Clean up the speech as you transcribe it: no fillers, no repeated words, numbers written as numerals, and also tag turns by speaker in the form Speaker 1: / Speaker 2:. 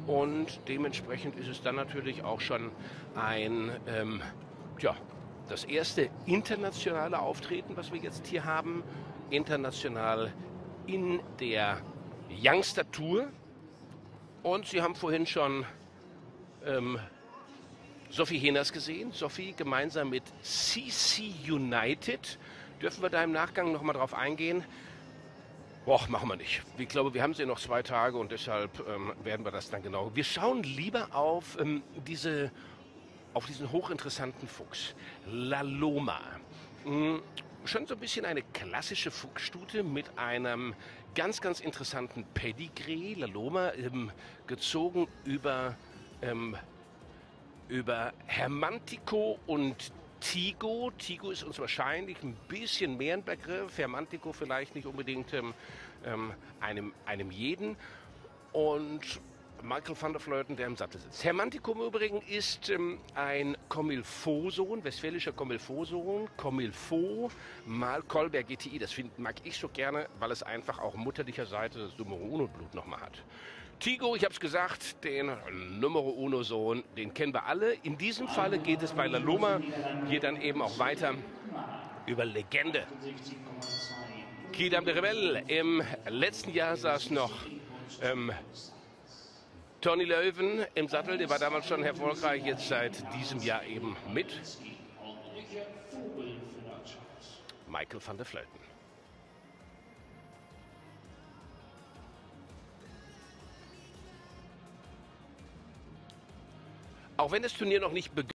Speaker 1: Und dementsprechend ist es dann natürlich auch schon ein, das erste internationale Auftreten, was wir jetzt hier haben. International in der Youngster Tour. Und Sie haben vorhin schon Sophie Heners gesehen. Sophie gemeinsam mit CC United. Dürfen wir da im Nachgang nochmal drauf eingehen? Boah, machen wir nicht. Ich glaube, wir haben sie noch 2 Tage und deshalb werden wir das dann genau. Wir schauen lieber auf auf diesen hochinteressanten Fuchs. La Loma. Schon so ein bisschen eine klassische Fuchsstute mit einem ganz, ganz interessanten Pedigree. La Loma gezogen über Hermantico und Tigo. Tigo ist uns wahrscheinlich ein bisschen mehr ein Begriff, Hermantico vielleicht nicht unbedingt einem jeden. Und Michael van der Vleuten, der im Sattel sitzt. Hermantico im Übrigen ist ein Comilfo-Sohn, westfälischer Comilfo-Sohn. Comilfo mal Kolberg GTI, das mag ich so gerne, weil es einfach auch mütterlicherseits das Numero Uno Blut nochmal hat. Tigo, ich habe es gesagt, den Numero Uno Sohn, den kennen wir alle. In diesem Falle geht es bei La Loma hier dann eben auch weiter über Legende. Quidam de Rebelle. Im letzten Jahr saß noch Tony Löwen im Sattel, der war damals schon erfolgreich, jetzt seit diesem Jahr eben mit Michael van der Vleuten. Auch wenn das Turnier noch nicht begonnen